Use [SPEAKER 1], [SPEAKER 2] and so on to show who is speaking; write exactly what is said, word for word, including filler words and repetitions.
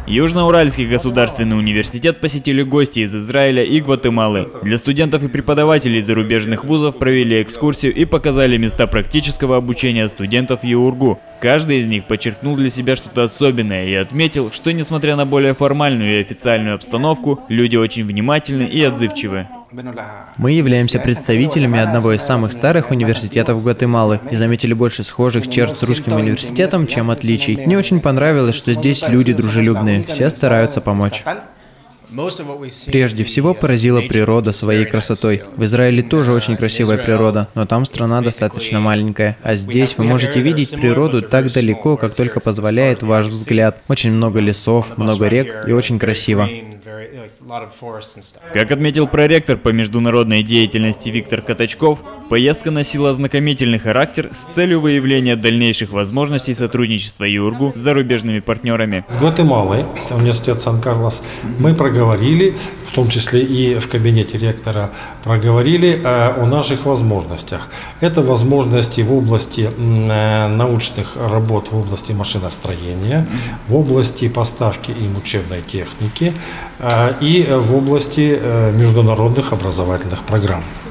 [SPEAKER 1] Южноуральский государственный университет посетили гости из Израиля и Гватемалы. Для студентов и преподавателей зарубежных вузов провели экскурсию и показали места практического обучения студентов ЮРГУ. Каждый из них подчеркнул для себя что-то особенное и отметил, что несмотря на более формальную и официальную обстановку, люди очень внимательны и отзывчивы.
[SPEAKER 2] Мы являемся представителями одного из самых старых университетов Гватемалы и заметили больше схожих черт с русским университетом, чем отличий. Мне очень понравилось, что здесь люди дружелюбные, все стараются помочь. Прежде всего поразила природа своей красотой. В Израиле тоже очень красивая природа, но там страна достаточно маленькая. А здесь вы можете видеть природу так далеко, как только позволяет ваш взгляд. Очень много лесов, много рек и очень красиво.
[SPEAKER 1] Как отметил проректор по международной деятельности Виктор Катачков, поездка носила ознакомительный характер с целью выявления дальнейших возможностей сотрудничества ЮРГУ с зарубежными партнерами.
[SPEAKER 3] С Гватемалой, университет Сан-Карлос, мы проговорили, в том числе и в кабинете ректора, проговорили о наших возможностях. Это возможности в области научных работ, в области машиностроения, в области поставки им учебной техники и в области международных образовательных программ.